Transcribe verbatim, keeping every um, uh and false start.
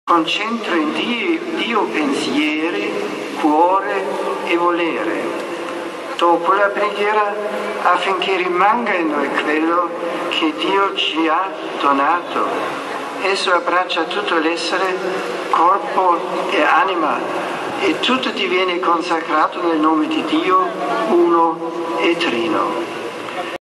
Concentra in Dio, Dio pensieri, cuore e volere. Dopo la preghiera, affinché rimanga in noi quello che Dio ci ha donato. Esso abbraccia tutto l'essere, corpo e anima, e tutto diviene consacrato nel nome di Dio, uno e trino.